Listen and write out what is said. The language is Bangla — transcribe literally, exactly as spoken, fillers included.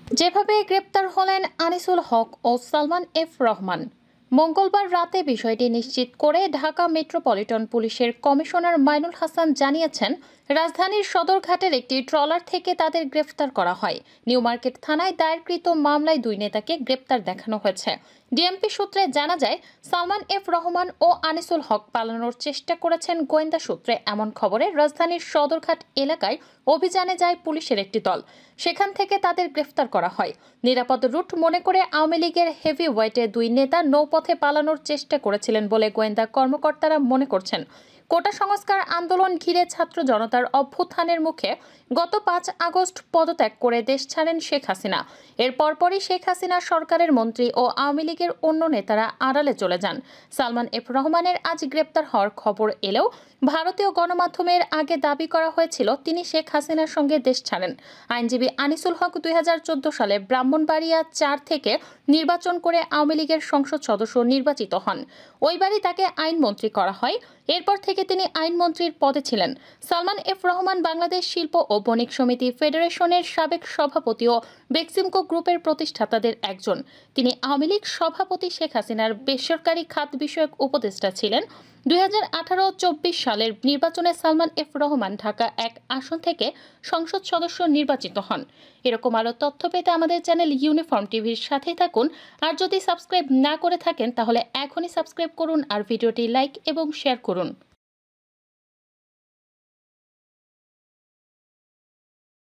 যেভাবে গ্রেপ্তার হলেন আনিসুল হক ও সালমান এফ রহমান, মঙ্গলবার রাতে বিষয়টি নিশ্চিত করে ঢাকা মেট্রোপলিটন পুলিশের কমিশনার মাইনুল হাসান জানিয়েছেন, রাজধানীর সদরঘাটের একটি ট্রলার থেকে তাদের গ্রেফতার করা হয়। নিউ মার্কেট থানায় দায়েরকৃত মামলায় দুই নেতাকে গ্রেপ্তার দেখানো হয়েছে। ডিএমপি সূত্রে জানা যায়, সালমান এফ রহমান ও আনিসুল হক পালানোর চেষ্টা করেছেন। গোয়েন্দা সূত্রে এমন খবরে রাজধানীর সদরঘাট এলাকায় অভিযানে যায় পুলিশের একটি দল। সেখান থেকে তাদের গ্রেফতার করা হয়। নিরাপদ রুট মনে করে আওয়ামী লীগের হেভি ওয়েটে দুই নেতা নৌপথে পালানোর চেষ্টা করেছিলেন বলে গোয়েন্দা কর্মকর্তারা মনে করছেন। কোটা সংস্কার আন্দোলন ঘিরে ছাত্র জনতার অভ্যুত্থানের মুখে গত পাঁচ আগস্ট পদত্যাগ করে দেশ ছাড়েন শেখ হাসিনা। এর পরপরই শেখ হাসিনা সরকারের মন্ত্রী ও আওয়ামী লীগের অন্য নেতারা আড়ালে চলে যান। সালমান এফ রহমানের আজ গ্রেপ্তার হওয়ার খবর এলেও ভারতীয় গণমাধ্যমের আগে দাবি করা হয়েছিল তিনি শেখ হাসিনার সঙ্গে দেশ ছাড়েন। আইনজীবী আনিসুল হক দুই হাজার চোদ্দ সালে ব্রাহ্মণবাড়িয়া চার থেকে নির্বাচন করে আওয়ামী লীগের সংসদ সদস্য নির্বাচিত হন। ওইবারই তাকে আইনমন্ত্রী করা হয়। এরপর থেকে তিনি আইনমন্ত্রীর পদে ছিলেন। সালমান এফ রহমান বাংলাদেশ শিল্প ও বণিক সমিতি ফেডারেশনের সাবেক সভাপতি ও বেক্সিমকো গ্রুপের প্রতিষ্ঠাতাদের একজন। তিনি আওয়ামী লীগ সভাপতি শেখ হাসিনার বেসরকারি খাত বিষয়ক উপদেষ্টা ছিলেন। দুই হাজার আঠারো চব্বিশ সালের নির্বাচনে সালমান এফ রহমান ঢাকা এক আসন থেকে সংসদ সদস্য নির্বাচিত হন। এরকম আরও তথ্য পেতে আমাদের চ্যানেল ইউনিফর্ম টিভির সাথেই থাকুন। আর যদি সাবস্ক্রাইব না করে থাকেন তাহলে এখনই সাবস্ক্রাইব করুন আর ভিডিওটি লাইক এবং শেয়ার করুন।